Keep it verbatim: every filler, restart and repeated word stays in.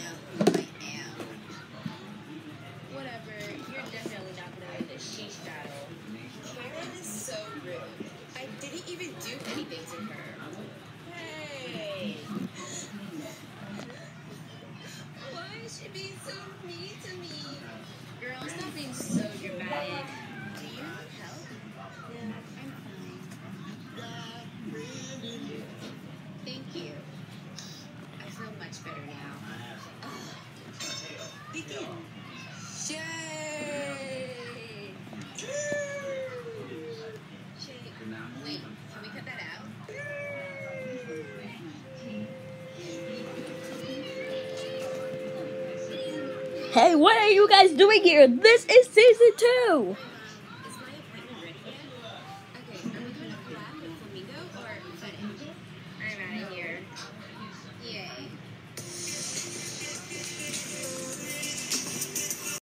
know who I am. Whatever, you're definitely not gonna win the sheesh battle. Karen is so rude. I didn't even do anything to her. Hey! Why is she being so mean to me? Girl, stop being so dramatic. Do you need help? Yeah, I'm fine. Thank you. I feel much better now. Ugh. Begin. Yay! Wait, can we cut that out? Hey, what are you guys doing here? This is season two!